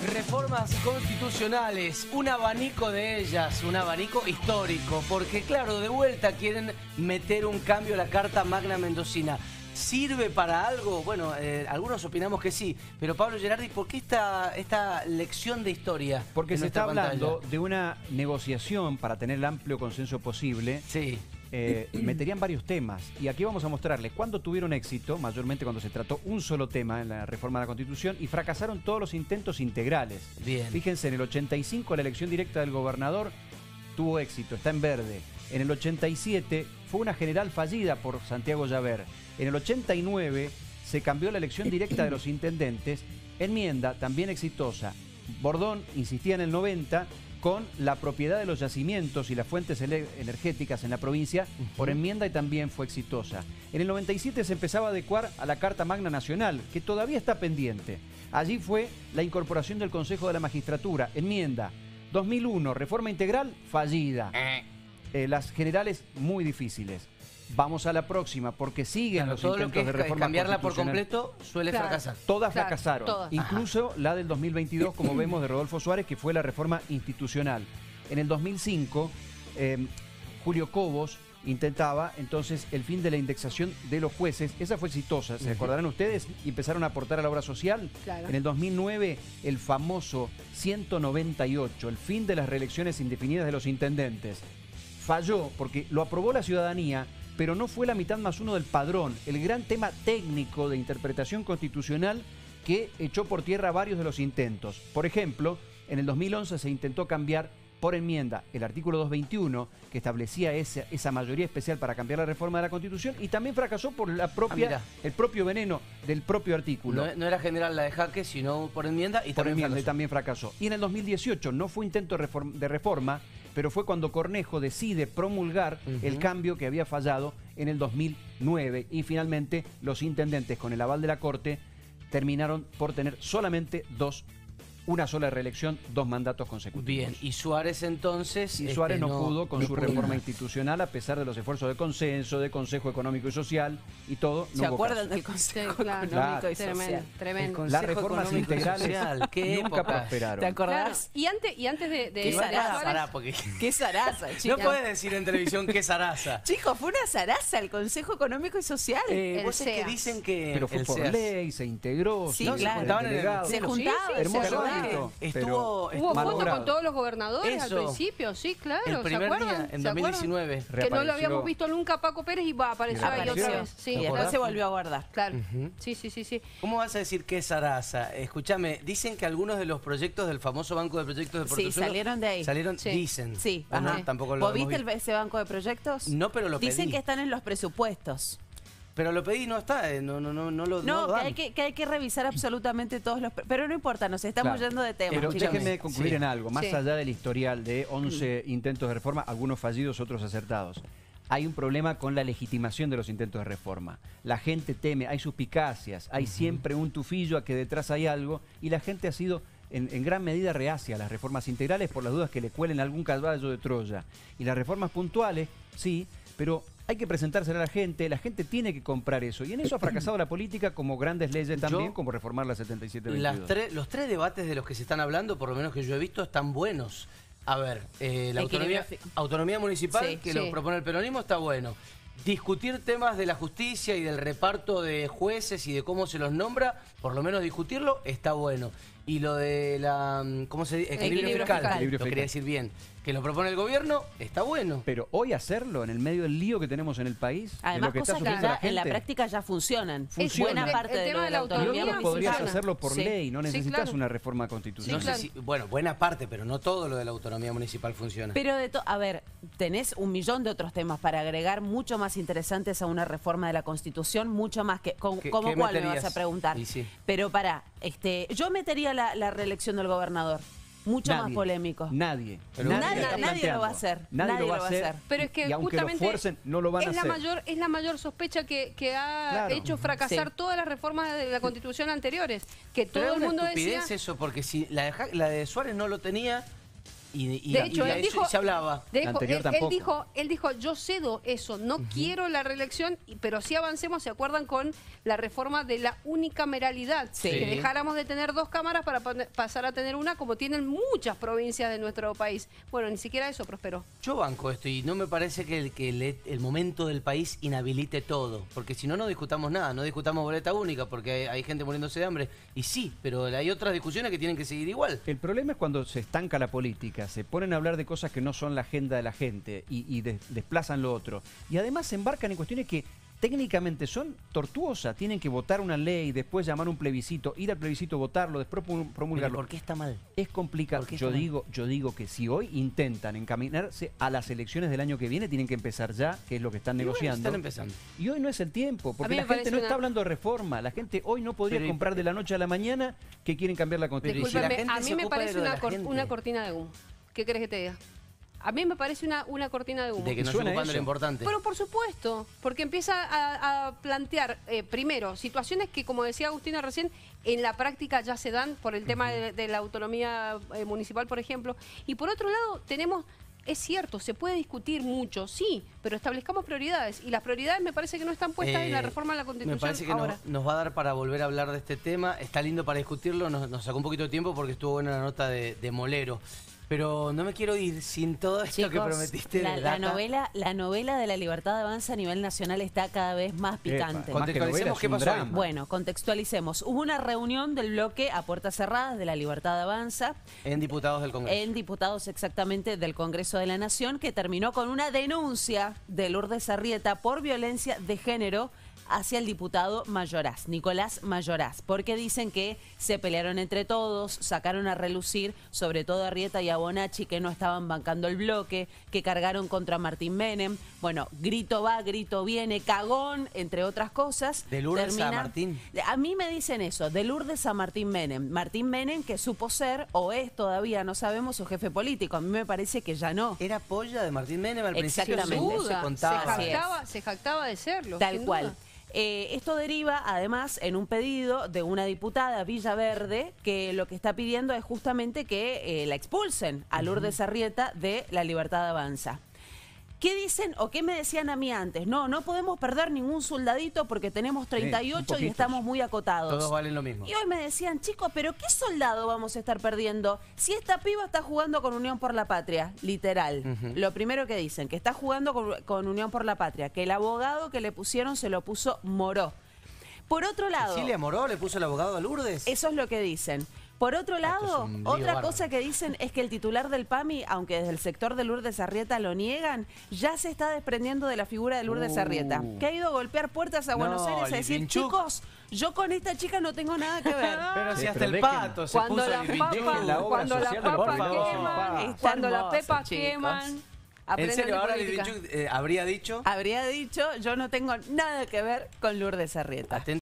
Reformas constitucionales, un abanico de ellas, un abanico histórico, porque claro, de vuelta quieren meter un cambio a la Carta Magna Mendocina. ¿Sirve para algo? Bueno, algunos opinamos que sí, pero Pablo Gerardi, ¿por qué esta lección de historia? Porque se está hablando de una negociación para tener el amplio consenso posible. Sí. Meterían varios temas y aquí vamos a mostrarles cuándo tuvieron éxito, mayormente cuando se trató un solo tema en la reforma de la Constitución, y fracasaron todos los intentos integrales. Bien. Fíjense, en el 85 la elección directa del gobernador tuvo éxito, está en verde. En el 87 fue una general fallida por Santiago Llaver. En el 89 se cambió la elección directa de los intendentes, enmienda también exitosa. Bordón insistía en el 90 con la propiedad de los yacimientos y las fuentes energéticas en la provincia por enmienda y también fue exitosa. En el 97 se empezaba a adecuar a la Carta Magna Nacional, que todavía está pendiente. Allí fue la incorporación del Consejo de la Magistratura, enmienda. 2001, reforma integral, fallida. Las generales, muy difíciles. Vamos a la próxima, porque siguen los intentos de reforma cambiarla por constitucional. completo suele fracasar. Todas fracasaron, todas. incluso la del 2022, como vemos, de Rodolfo Suárez, que fue la reforma institucional. En el 2005, Julio Cobos intentaba entonces el fin de la indexación de los jueces. Esa fue exitosa, ¿se acordarán ustedes? Y empezaron a aportar a la obra social. Claro. En el 2009, el famoso 198, el fin de las reelecciones indefinidas de los intendentes. Falló porque lo aprobó la ciudadanía, pero no fue la mitad más uno del padrón, el gran tema técnico de interpretación constitucional que echó por tierra varios de los intentos. Por ejemplo, en el 2011 se intentó cambiar por enmienda el artículo 221, que establecía esa mayoría especial para cambiar la reforma de la Constitución, y también fracasó por el propio veneno del propio artículo. No era general la de Jaque, sino por enmienda y también fracasó. Y en el 2018 no fue intento de reforma, pero fue cuando Cornejo decide promulgar el cambio que había fallado en el 2009. Y finalmente los intendentes, con el aval de la Corte, terminaron por tener solamente una sola reelección, 2 mandatos consecutivos. Bien, y Suárez entonces... Y Suárez no pudo con su reforma institucional, a pesar de los esfuerzos de consenso, de Consejo Económico y Social y todo. ¿Se acuerdan del Consejo Económico y Social? Tremendo. Las reformas integrales nunca prosperaron. ¿Te acordás? Claro. Y antes de ¿Qué zaraza? ¿Qué zaraza, chicos? No puedes decir en televisión qué zaraza. Chicos, fue una zaraza el Consejo Económico y Social. Vos es que dicen que... Pero fue por ley, se integró. Sí, no, claro. se juntaban en el... Se juntaban, hermoso ¿se acto, Hubo foto con todos los gobernadores al principio, sí, claro. El primer ¿se acuerdan? día, en 2019. Que no lo habíamos visto nunca Paco Pérez y apareció ahí otra vez. Sí, y después se volvió a guardar. Claro. Sí. ¿Cómo vas a decir que es zaraza? Escúchame, dicen que algunos de los proyectos del famoso Banco de Proyectos de Puerto Sí, salieron de ahí. Dicen. Sí, ¿O no? ajá. Tampoco lo ¿Vos hemos viste visto. ese banco de proyectos? No, pero lo pedí. Dicen que están en los presupuestos. Pero lo pedí y no está, no lo dan. que hay que revisar absolutamente todos los... Pero no importa, nos estamos yendo de tema. Pero chicos. déjenme concluir en algo, más Sí. allá del historial de 11 intentos de reforma, algunos fallidos, otros acertados. Hay un problema con la legitimación de los intentos de reforma. La gente teme, hay suspicacias, hay siempre un tufillo a que detrás hay algo, y la gente ha sido en gran medida reacia a las reformas integrales por las dudas que le cuelen algún caballo de Troya. Y las reformas puntuales, sí, pero hay que presentársela a la gente tiene que comprar eso. Y en eso ha fracasado la política, como grandes leyes también, como reformar la 7722. Los 3 debates de los que se están hablando, por lo menos que yo he visto, están buenos. A ver, la autonomía municipal, que lo propone el peronismo, está bueno. Discutir temas de la justicia y del reparto de jueces y de cómo se los nombra, por lo menos discutirlo, está bueno. Y lo de la, ¿cómo se dice? Equilibrio fiscal. Lo quería decir bien. Que lo propone el gobierno, está bueno. Pero hoy hacerlo, en el medio del lío que tenemos en el país, además, lo que cosas está que sufriendo en la práctica ya funcionan. Funciona. Buena parte El de tema de la la autonomía autonomía Y otros podrías municipal. hacerlo por ley, no necesitas claro. una reforma constitucional. No sé si, bueno, buena parte, pero no todo lo de la autonomía municipal funciona. Pero a ver, tenés un millón de otros temas para agregar mucho más interesantes a una reforma de la Constitución, mucho más que... ¿Cómo cuál me meterías? vas a preguntar? Sí. Pero yo metería la reelección del gobernador. Mucho más polémico. Nadie Nadie lo va a hacer. Nadie lo va a hacer. Pero es que y aunque justamente lo fuercen, no lo van a hacer. Es la mayor sospecha que ha hecho fracasar todas las reformas de la Constitución anteriores. Que todo el mundo decía... Pero es eso, porque si la de Suárez no lo tenía, De hecho, él dijo, se hablaba. Él dijo, yo cedo eso, no quiero la reelección, pero sí avancemos, ¿se acuerdan? Con la reforma de la unicameralidad. Sí. Que dejáramos de tener 2 cámaras para pasar a tener una, como tienen muchas provincias de nuestro país. Bueno, ni siquiera eso prosperó. Yo banco esto y no me parece que el momento del país inhabilite todo, porque si no, no discutamos nada, no discutamos boleta única, porque hay gente muriéndose de hambre, y sí, pero hay otras discusiones que tienen que seguir igual. El problema es cuando se estanca la política, se ponen a hablar de cosas que no son la agenda de la gente y desplazan lo otro. Y además se embarcan en cuestiones que técnicamente son tortuosas. Tienen que votar una ley, después llamar un plebiscito, ir al plebiscito, votarlo, después promulgarlo. ¿Por qué está mal? Es complicado. Yo digo que si hoy intentan encaminarse a las elecciones del año que viene, tienen que empezar ya, que es lo que están negociando. Están empezando. Y hoy no es el tiempo, porque la gente no está hablando de reforma. La gente hoy no podría comprar de la noche a la mañana que quieren cambiar la Constitución. Disculpame, a mí me parece una cortina de humo. ¿Qué querés que te diga? A mí me parece una cortina de humo. De que no se ocupan de lo importante. Pero por supuesto, porque empieza a plantear, primero, situaciones que, como decía Agustina recién, en la práctica ya se dan por el tema de la autonomía municipal, por ejemplo. Y por otro lado, tenemos... Es cierto, se puede discutir mucho, sí, pero establezcamos prioridades. Y las prioridades me parece que no están puestas en la reforma de la Constitución. Me parece que nos va a dar para volver a hablar de este tema. Está lindo para discutirlo, nos sacó un poquito de tiempo porque estuvo buena la nota de Molero. Pero no me quiero ir sin todo esto, chicos, que prometiste. La novela de La Libertad Avanza a nivel nacional está cada vez más picante. Contextualicemos qué pasó. Bueno, contextualicemos. Hubo una reunión del bloque a puertas cerradas de La Libertad Avanza. En diputados del Congreso. En diputados exactamente del Congreso de la Nación, que terminó con una denuncia de Lourdes Arrieta por violencia de género hacia el diputado Mayoraz, Nicolás Mayoraz, porque dicen que se pelearon entre todos, sacaron a relucir, sobre todo a Arrieta y a Bonacci, que no estaban bancando el bloque, que cargaron contra Martín Menem. Bueno, grito va, grito viene, cagón, entre otras cosas. ¿De Lourdes a Martín? A mí me dicen eso, de Lourdes a Martín Menem. Martín Menem, que supo ser, o es todavía, no sabemos, su jefe político. A mí me parece que ya no. Era polla de Martín Menem al principio, se contaba. Se jactaba de serlo. Tal cual. Esto deriva además en un pedido de una diputada, Villaverde, que lo que está pidiendo es justamente que la expulsen a Lourdes Arrieta de La Libertad Avanza. ¿Qué dicen o qué me decían a mí antes? No podemos perder ningún soldadito porque tenemos 38 y estamos muy acotados. Todos valen lo mismo. Y hoy me decían, chicos, ¿pero qué soldado vamos a estar perdiendo? Si esta piba está jugando con Unión por la Patria, literal. Lo primero que dicen, que está jugando con Unión por la Patria, que el abogado que le pusieron se lo puso Moró. Por otro lado... ¿Cecilia Moró le puso el abogado a Lourdes? Eso es lo que dicen. Por otro lado, otra cosa que dicen es que el titular del PAMI, aunque desde el sector de Lourdes Arrieta lo niegan, ya se está desprendiendo de la figura de Lourdes Arrieta, que ha ido a golpear puertas a Buenos Aires a decir, chicos, yo con esta chica no tengo nada que ver. Pero si hasta el pato se puso cuando las papas queman... ¿En serio ahora habría dicho? Habría dicho, yo no tengo nada que ver con Lourdes Arrieta.